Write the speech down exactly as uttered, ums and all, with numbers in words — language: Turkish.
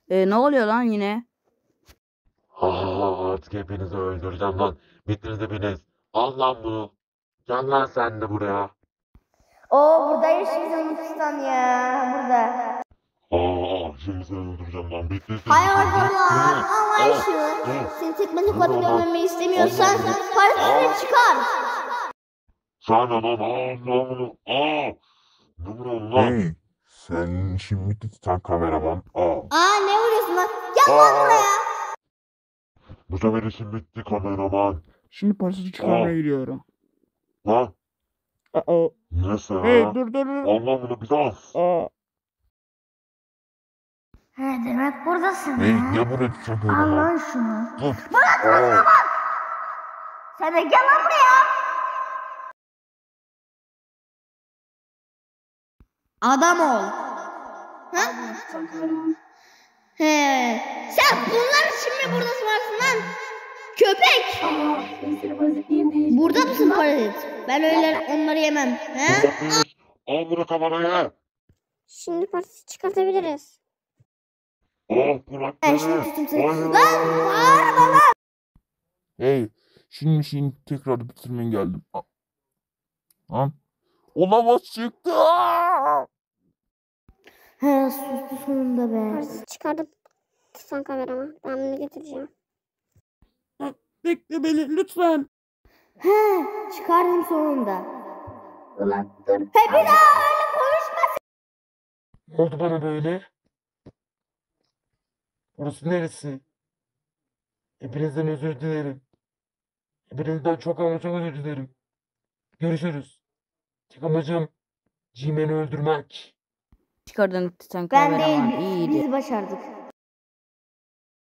E, ne oluyor lan yine? Ha ha ha, artık hepinizi öldüreceğim lan. Bittiniz hepiniz. Al lan bunu. Gel lan sen de buraya. Oo burada yaşayacağım Hindistan ya. Burada. Aa, şimdi seni öldüreceğim lan. Bitti senin Hayır için. oradan. Bitti. Ama Aa, şu. aa. Seni tekmeli Dur kadar lan. görmemi istemiyorsan Allah'ım. parasını Aa. çıkar. Sana lan al lan bunu. Aa. Ne vuruyorsun lan? Hey, sen şimdi bitti sen kameraman. Aa. Aa ne vuruyorsun lan? Gel lan Aa. buraya. Bu sefer işim bitti kameraman. Şimdi parasını çıkarmaya gidiyorum. Lan. Aa. Neyse Hey ha. dur dur dur. Al lan bunu bir daha. Aa. He demek buradasın Hey, ha. gel buraya sen Al kameraman. lan şunu. Dur. Aa. Sen de gel lan buraya. Adam ol. Ha? He. Sen bunlar için mi burada varsın lan? Köpek. Burada mısın parazit? Ben öyle onları yemem. He? Al bunu kameraya. Şimdi parası çıkartabiliriz. Al bırak Ben şimdi beni. tuttum seni. Hayır. Lan bağırma lan. Hey, şimdi şimdi tekrar bitirmeye geldim. Aa. Lan. Olamaz çıktı. Aa! He sustu sonunda be. Parası çıkartıp tutan kameraman. Ben bunu getireceğim. Bekle beni lütfen. He çıkardım sonunda. Ulan dur. He bir daha öyle konuşma. Ne oldu bana böyle? Burası neresi? Hepinizden özür dilerim. Hepinizden çok ama çok özür dilerim. Görüşürüz. Tek amacım G-Man'i öldürmek. Çıkardın sen Ben kameraman. değil İyiydi. biz başardık.